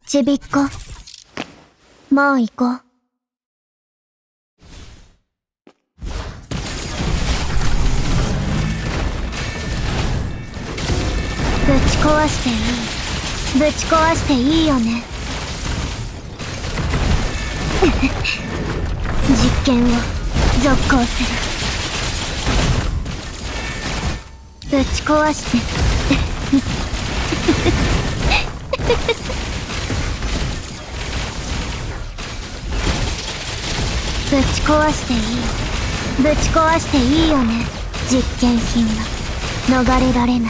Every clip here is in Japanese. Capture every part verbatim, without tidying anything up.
ちびっこ、もう行こう。ぶち壊していい。ぶち壊していいよね。実験を続行する。ぶち壊してぶち壊していい。ぶち壊していいよね。実験品は逃れられない。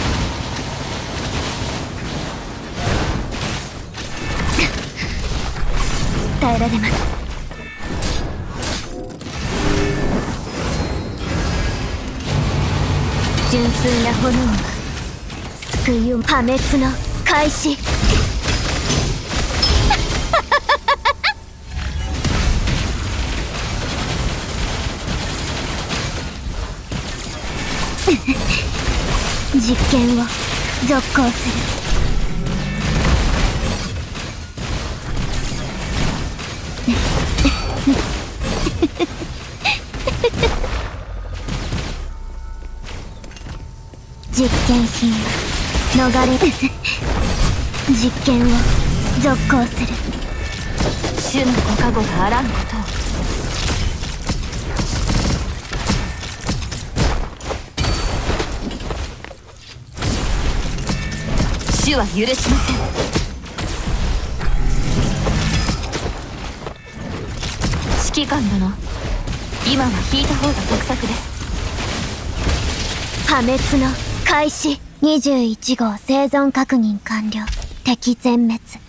耐えられます。純粋な炎は救いを破滅の開始。実験を続行する。実験品は逃れ実験を続行する。主のご加護があらんことを。主は許しません。指揮官殿、今は引いた方が得策です。破滅の開始。にじゅういち号生存確認完了。敵全滅。